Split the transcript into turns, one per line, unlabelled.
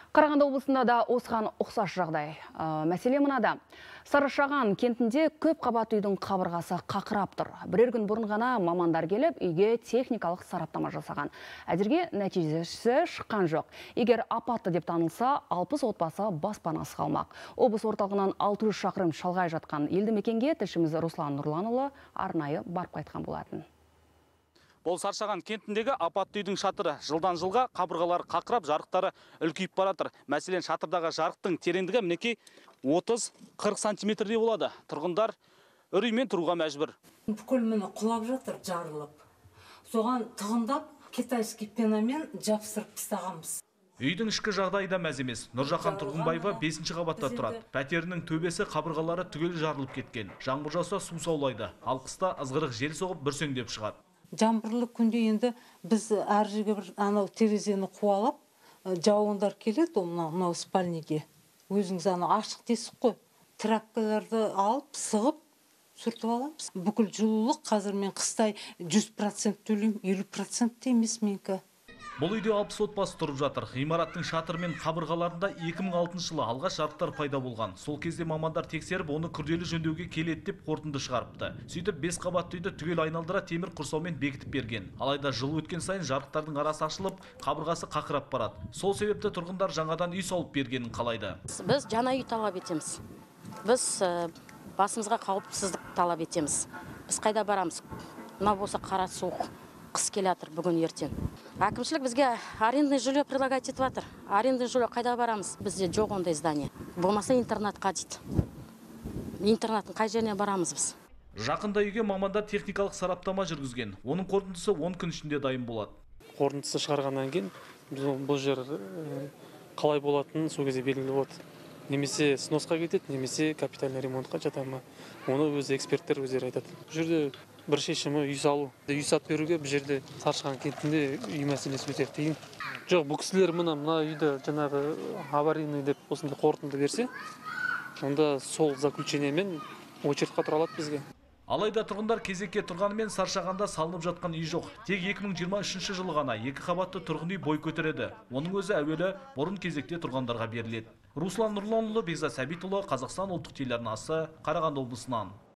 Қарағанды облысында да осыған ұқсас жағдай. Мәселе мынада. Сарышаған кентінде көп қабатты үйдің қабырғасы қақырап тұр. Бірер күн бұрын ғана мамандар келіп, үйге техникалық сараптама жасаған. Әзірге нәтижесі шыққан жоқ. Егер апатты деп танылса, 60 отбасы баспанасы қалмақ. Облыс орталығынан 600 шақырым шалғай жатқан елді мекенге тілшіміз Руслан Нұрланұлы арнайы барып қайтқан болатын.
Бұл Сарышаған кентіндегі апатты үйдің шатыры жылдан жылға қабырғалары қақырап, жарықтары үлкейіп баратыр. Мәселен, шатырдағы жарықтың тереңдігі мінекей 30-40 сантиметрдей болады. Тұрғындар үреймен тұруға мәжбүр.
Бүкіл міне құлап жатыр, жарылып. Соған тығындап, китайский пенамен жапсырып тастағанбыз.
Үйдің ішкі жағдайы да мәз емес. Нұржахан Тұрғынбаева 5-ші қабатта тұрады. Пәтерінің төбесі қабырғалары түгел жарылып кеткен. Жаңбыр жауса су саулайды. Ал қыста ызғырық жел соғып бүрсеңдеп шығады.
Жаңбырлы күнде енді біз әр жерге бір анау терезені қуалап, жауындар келеді мынау спальниге. Өзіңіз анау ашық тесік қой. Тряпкаларды алып, сығып, сүртіп аламыз. Бүкіл жылулық қазір мен қыстай 100% төлеймін, 50% те емес менікі.
Бұл үйде 60 отбасы тұрып жатыр. Ғимараттың шатыры мен қабырғаларында 2006 жылы алғаш жарықтар пайда болған. Сол кезде мамандар тексеріп, оны күрделі жөндеуге келеді деп қорытынды шығарыпты. Сөйтіп 5 қабатты үйді түгел айналдыра темір құрсаумен бекітіп берген. Алайда жыл өткен сайын жарықтардың арасы ашылып, қабырғасы қақырап барады. Сол себепті тұрғындар жаңадан үй салып бергенін қалайды.
Біз жаңа үй талап етеміз. Біз басымызға қауіпсіздік талап етеміз. Біз қайда барамыз? Мына болса қара суық. Қыс келатыр бүгін ертең. Әкімшілік бізге арендный жилье предлагать етіп жатыр. Арендный жилье қайда барамыз? Бізде жоқ ондай здание. Болмаса интернатқа дейді. Интернаттың қай жеріне барамыз біз?
Жақында үйге мамандар техникалық сараптама жүргізген. Оның қорытындысы 10 күн ішінде дайын болады.
Қорытындысы шығарғаннан кейін бұл жер қалай болатынын сол кезде белгілі болады. Немесе сносқа кетеді, немесе капитальный ремонтқа жата ма. Оны өзі эксперттер өздері айтады. Бұл жерде бір шешімі үй салу. Үй сатып беруге бұл жерде Сарышаған кентінде үй мәселесі өте қиын. Жоқ, бұл кісілер мына үйді жаңағы аварийный деп осындай қорытынды берсе, онда сол заключениемен очередьқа тұра алады бізге.
Алайда тұрғындар кезекке тұрғанымен Сарышағанда салынып жатқан үй жоқ. Тек 2023 жылы ғана 2 қабатты тұрғын үй бой көтереді. Оның өзі әуелі бұрын кезекте тұрғандарға беріледі. Руслан Нұрланұлы, Бекзат Сәбитұлы, Қазақстан ұлттық телеарнасы, Қарағанды облысынан.